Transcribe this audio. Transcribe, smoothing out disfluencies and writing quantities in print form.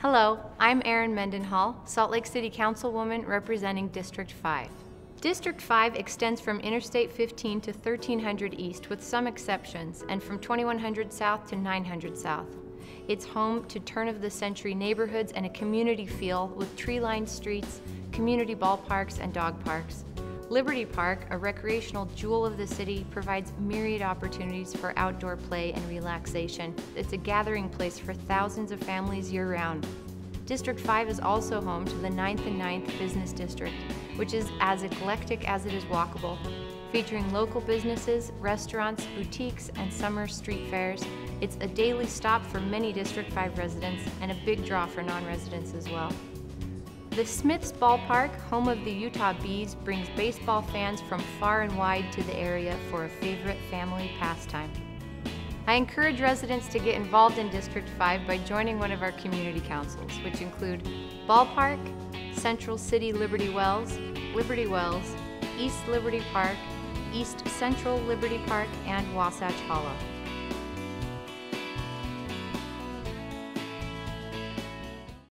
Hello, I'm Erin Mendenhall, Salt Lake City Councilwoman representing District 5. District 5 extends from Interstate 15 to 1300 East with some exceptions, and from 2100 South to 900 South. It's home to turn-of-the-century neighborhoods and a community feel with tree-lined streets, community ballparks, and dog parks. Liberty Park, a recreational jewel of the city, provides myriad opportunities for outdoor play and relaxation. It's a gathering place for thousands of families year-round. District 5 is also home to the 9th and 9th Business District, which is as eclectic as it is walkable. Featuring local businesses, restaurants, boutiques, and summer street fairs, it's a daily stop for many District 5 residents and a big draw for non-residents as well. The Smith's Ballpark, home of the Utah Bees, brings baseball fans from far and wide to the area for a favorite family pastime. I encourage residents to get involved in District 5 by joining one of our community councils, which include Ballpark, Central City Liberty Wells, East Liberty Park, East Central Liberty Park, and Wasatch Hollow.